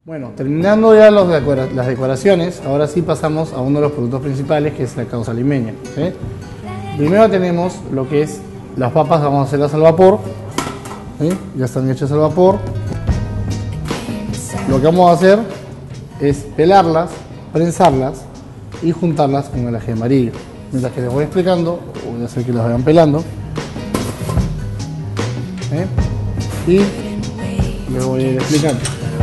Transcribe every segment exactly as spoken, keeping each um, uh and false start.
Bueno, terminando ya los decora las decoraciones, ahora sí pasamos a uno de los productos principales, que es la causa limeña, ¿sí? Primero tenemos lo que es las papas, vamos a hacerlas al vapor, ¿sí? Ya están hechas al vapor. Lo que vamos a hacer es pelarlas, prensarlas y juntarlas con el ají amarillo. Mientras que les voy explicando, voy a hacer que las vayan pelando, ¿sí? Y les voy a ir explicando.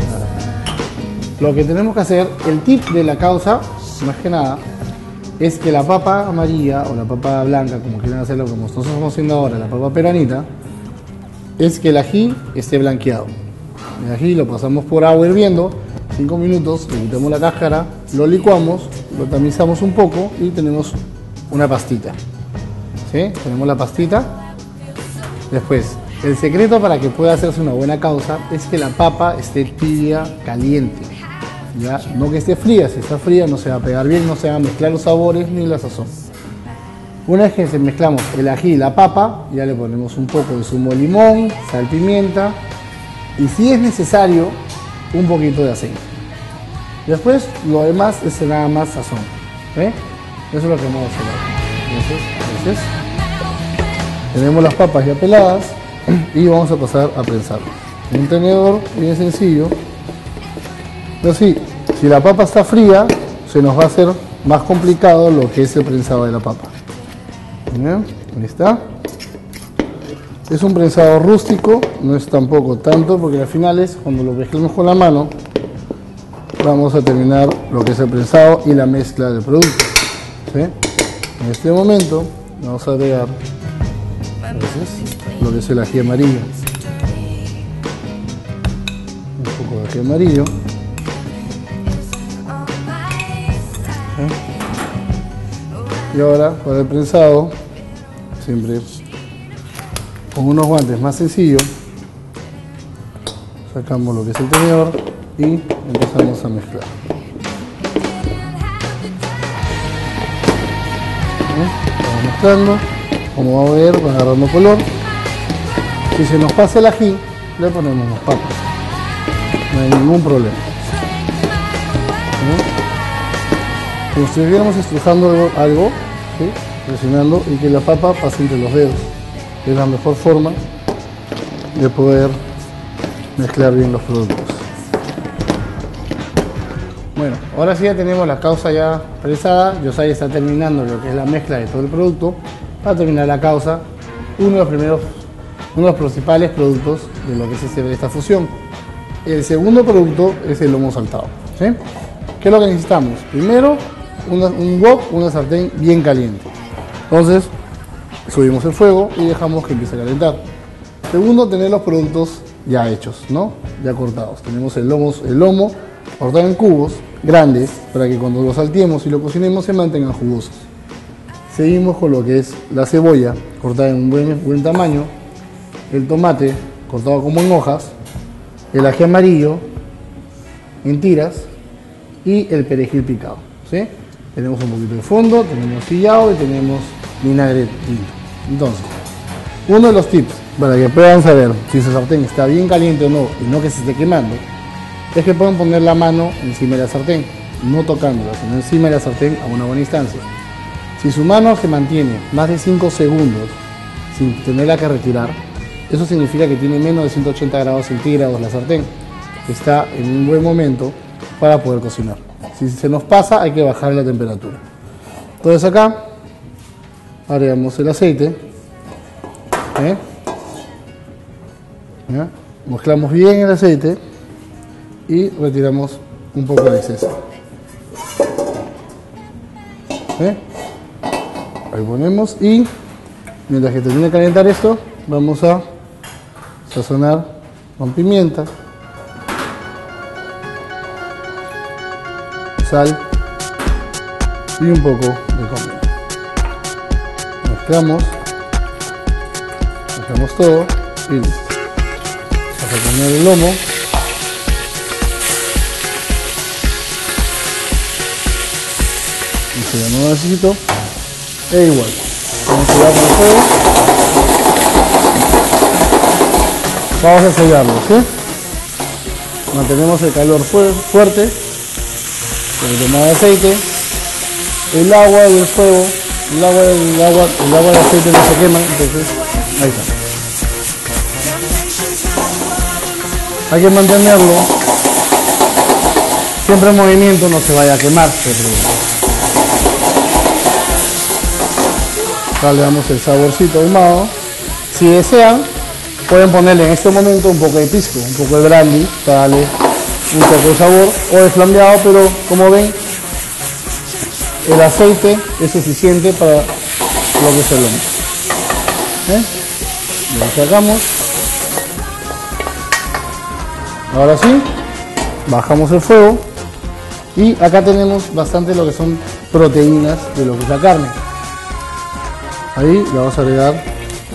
Lo que tenemos que hacer, el tip de la causa, más que nada, es que la papa amarilla o la papa blanca, como quieran hacerlo, como nosotros estamos haciendo ahora, la papa peruanita, es que el ají esté blanqueado. El ají lo pasamos por agua hirviendo, cinco minutos, le quitamos la cáscara, lo licuamos, lo tamizamos un poco y tenemos una pastita. ¿Sí? Tenemos la pastita. Después, el secreto para que pueda hacerse una buena causa es que la papa esté tibia, caliente. ¿Ya? No que esté fría, si está fría no se va a pegar bien, no se van a mezclar los sabores ni la sazón. Una vez que mezclamos el ají y la papa, ya le ponemos un poco de zumo de limón, sal, pimienta y, si es necesario, un poquito de aceite. Después lo demás es nada más sazón. ¿Eh? Eso es lo que vamos a hacer ahora. Entonces, entonces, tenemos las papas ya peladas y vamos a pasar a prensarlas. En un tenedor bien sencillo. Pero sí, si la papa está fría, se nos va a hacer más complicado lo que es el prensado de la papa. ¿Bien? Ahí está. Es un prensado rústico, no es tampoco tanto, porque al final es cuando lo mezclamos con la mano, vamos a terminar lo que es el prensado y la mezcla del producto. ¿Sí? En este momento vamos a agregar entonces, lo que es el ají amarillo. Un poco de ají amarillo. Y ahora para el prensado, siempre con unos guantes más sencillos, sacamos lo que es el tenedor y empezamos a mezclar. Vamos mezclando, como va a ver, va agarrando color. Si se nos pasa el ají, le ponemos las papas, no hay ningún problema. Como si estuviéramos estrujando algo, algo ¿sí? Presionando y que la papa pase entre los dedos. Es la mejor forma de poder mezclar bien los productos. Bueno, ahora sí ya tenemos la causa ya prensada. Yosai está terminando lo que es la mezcla de todo el producto. Para terminar la causa, uno de los primeros, uno de los principales productos de lo que es este, esta fusión. El segundo producto es el lomo saltado. ¿Sí? ¿Qué es lo que necesitamos? Primero, Una, un wok, una sartén bien caliente. Entonces subimos el fuego y dejamos que empiece a calentar. Segundo, tener los productos ya hechos, ¿no? Ya cortados. Tenemos el lomo, el lomo cortado en cubos grandes para que cuando lo salteemos y lo cocinemos se mantengan jugosos. Seguimos con lo que es la cebolla cortada en un buen, buen tamaño, el tomate cortado como en hojas, el ají amarillo en tiras y el perejil picado. ¿Sí? Tenemos un poquito de fondo, tenemos sillao y tenemos vinagre tinto. Entonces, uno de los tips para que puedan saber si su sartén está bien caliente o no y no que se esté quemando, es que puedan poner la mano encima de la sartén, no tocándola, sino encima de la sartén a una buena instancia. Si su mano se mantiene más de cinco segundos sin tenerla que retirar, eso significa que tiene menos de ciento ochenta grados centígrados la sartén. Está en un buen momento para poder cocinar. Si se nos pasa, hay que bajar la temperatura. Entonces acá agregamos el aceite. ¿Eh? ¿Ya? Mezclamos bien el aceite y retiramos un poco de exceso. ¿Eh? Ahí ponemos y mientras que termine de calentar esto, vamos a sazonar con pimienta, sal y un poco de comino. Mezclamos, mezclamos todo y listo. Vamos a poner el lomo. Y se lo no necesito. E igual. Vamos a sellar con el fuego. Vamos a sellarlo, ¿sí? mantenemos el calor fu fuerte, con el tema de aceite, el agua y el fuego, el agua, el agua, el agua y el aceite no se queman, entonces ahí está. Hay que mantenerlo siempre en movimiento, no se vaya a quemar. Acá le damos el saborcito ahumado. Si desean, pueden ponerle en este momento un poco de pisco, un poco de brandy para darle un poco de sabor, o de flambeado, pero como ven, el aceite es suficiente para lo que es el lomo. ¿Eh? Lo sacamos. Ahora sí, bajamos el fuego y acá tenemos bastante lo que son proteínas de lo que es la carne. Ahí le vamos a agregar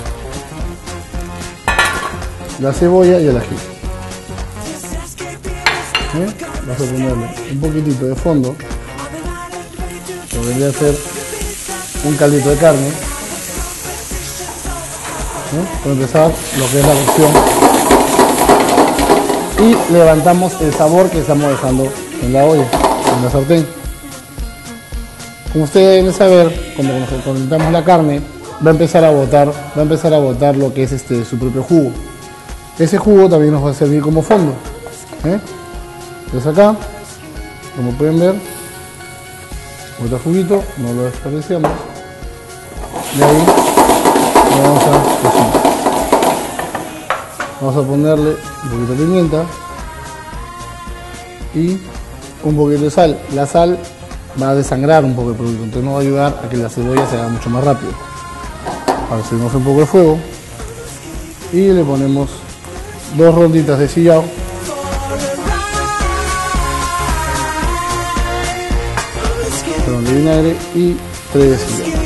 la cebolla y el ají. ¿Eh? Vamos a ponerle un poquitito de fondo, que vendría a ser un caldito de carne. ¿Eh? Para empezar lo que es la cocción. Y levantamos el sabor que estamos dejando en la olla, en la sartén. Como ustedes deben saber, cuando calentamos la carne, va a empezar a botar, va a empezar a botar lo que es este su propio jugo. Ese jugo también nos va a servir como fondo. ¿Eh? Entonces acá, como pueden ver, bota juguito, no lo desperdiciamos. Y ahí lo vamos a cocinar. Vamos a ponerle un poquito de pimienta y un poquito de sal. La sal va a desangrar un poco el producto, entonces nos va a ayudar a que la cebolla se haga mucho más rápido. Ahora subimos un poco de fuego y le ponemos dos ronditas de sillao. Perdón, de vinagre y tres de sillao.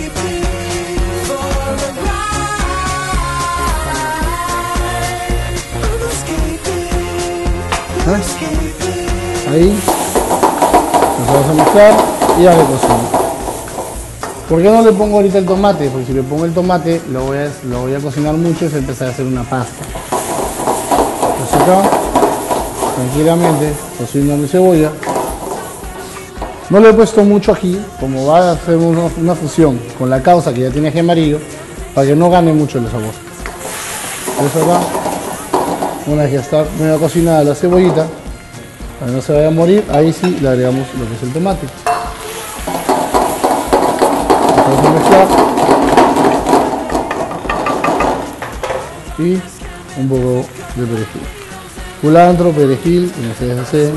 ¿Eh? Ahí nos vamos a mezclar y a recocinar. ¿Por qué no le pongo ahorita el tomate? Porque si le pongo el tomate lo voy a, lo voy a cocinar mucho y se empezar a hacer una pasta. Entonces acá, tranquilamente, cocino mi cebolla. No le he puesto mucho ají, como va a hacer una, una fusión con la causa que ya tiene ají amarillo, para que no gane mucho el sabor. Entonces acá, una vez que ya está medio cocinada la cebollita, para que no se vaya a morir, ahí sí le agregamos lo que es el tomate. Vamos a mezclar y un poco de perejil, culantro, perejil, como ustedes deseen.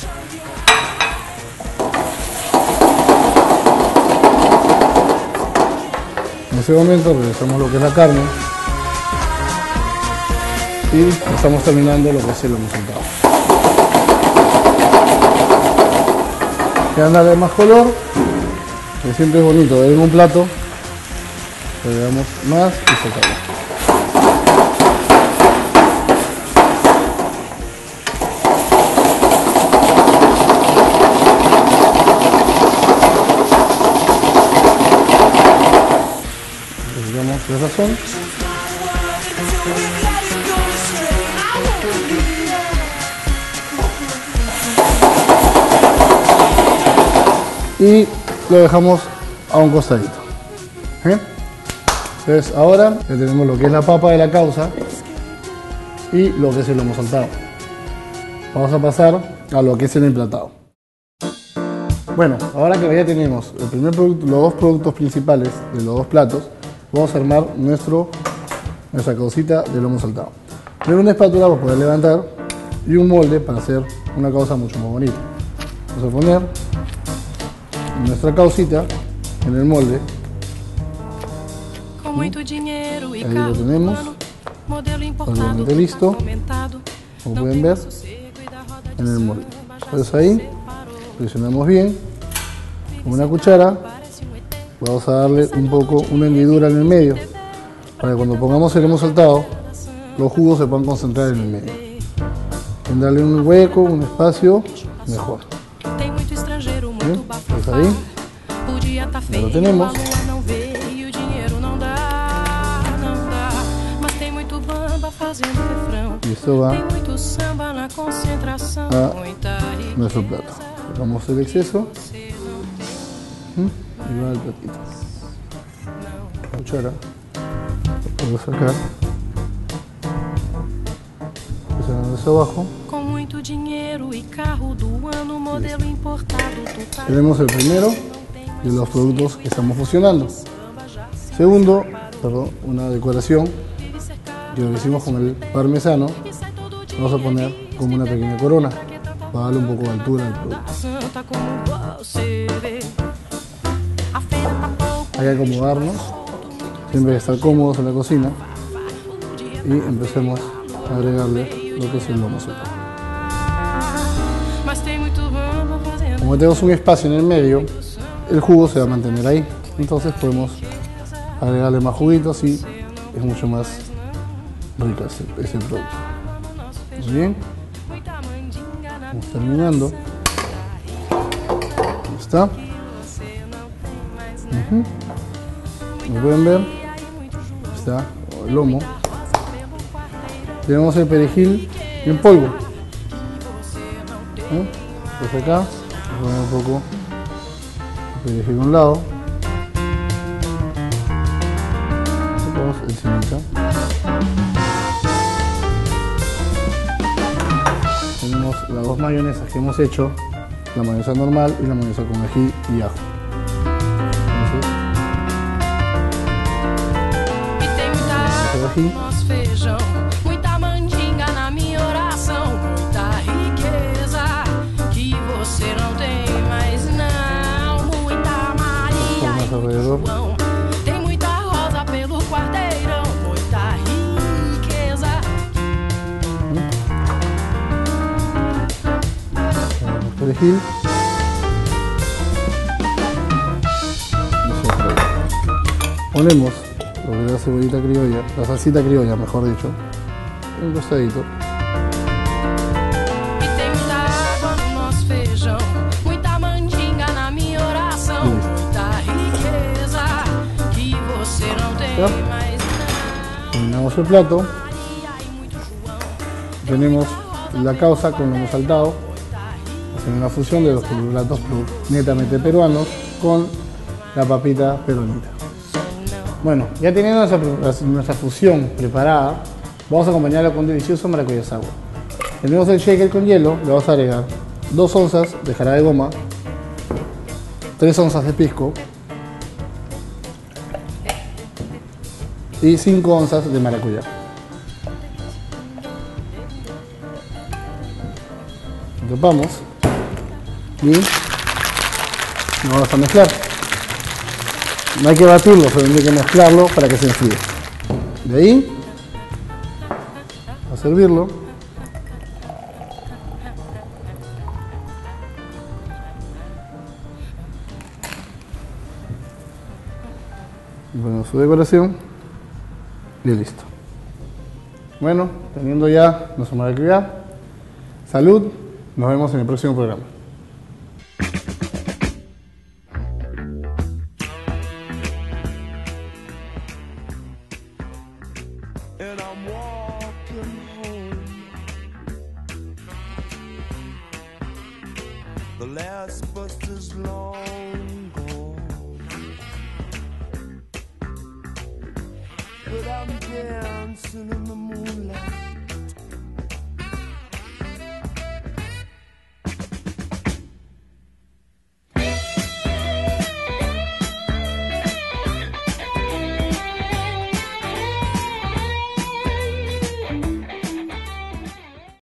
En ese momento regresamos lo que es la carne y estamos terminando lo que es el lomo saltado. Quedan darle más color, que siempre es bonito ver en un plato. Le damos más y sacamos. Le damos de sazón. Y lo dejamos a un costadito. ¿Eh? Entonces ahora ya tenemos lo que es la papa de la causa y lo que es el lomo saltado. Vamos a pasar a lo que es el emplatado. Bueno, ahora que ya tenemos el primer producto, los dos productos principales de los dos platos, vamos a armar nuestro, nuestra causita de lomo saltado. Primero una espátula para poder levantar y un molde para hacer una causa mucho más bonita. Vamos a poner nuestra causita en el molde. Ahí lo tenemos, totalmente listo, como pueden ver, en el molde. Entonces ahí presionamos bien con una cuchara. Vamos a darle un poco una hendidura en el medio para que cuando pongamos el lomo saltado los jugos se puedan concentrar en el medio. En darle un hueco, un espacio, mejor. Bien, pues ahí ya lo tenemos. Y esto va a nuestro plato. Sacamos el exceso y va al platito. Cuchara, puedo sacar, presionando hacia abajo. Tenemos el primero de los productos que estamos fusionando. Segundo, perdón, una decoración que lo hicimos con el parmesano. Vamos a poner como una pequeña corona para darle un poco de altura al producto. Hay que acomodarnos, siempre estar cómodos en la cocina, y empecemos a agregarle lo que es el lomo seco. Como tenemos un espacio en el medio, el jugo se va a mantener ahí, entonces podemos agregarle más juguitos y es mucho más rico ese, ese producto. Muy bien, estamos terminando. Ahí está. Uh-huh. Como pueden ver, está el lomo. Tenemos el perejil en polvo. ¿Eh? Pues acá, vamos a poner un poco el perejil a un lado. Sacamos encimita. Tenemos las dos mayonesas que hemos hecho, la mayonesa normal y la mayonesa con ají y ajo. Entonces, nosso feijão, muita mandinga na minha oração, muita riqueza que você não tem mais não, muita Maria e muito João, tem muita rosa pelo quarteirão, muita riqueza. Perejil. Ponemos lo que es la cebollita criolla, la salsita criolla, mejor dicho, un costadito. ¿Ya? Terminamos el plato. Tenemos la causa con lomo saltado. Hacen una fusión de los platos netamente peruanos con la papita peronita. Bueno, ya teniendo nuestra, nuestra fusión preparada, vamos a acompañarla con un delicioso maracuyá sour. Tenemos el shaker con hielo, le vamos a agregar dos onzas de jarabe de goma, tres onzas de pisco y cinco onzas de maracuyá. Lo tapamos y lo vamos a mezclar. No hay que batirlo, pero hay que mezclarlo para que se enfríe. De ahí, a servirlo. Y ponemos su decoración y listo. Bueno, teniendo ya nuestro maracuyá, salud, nos vemos en el próximo programa. And I'm walking home. The last bus is long gone, but I'm dancing in the moonlight.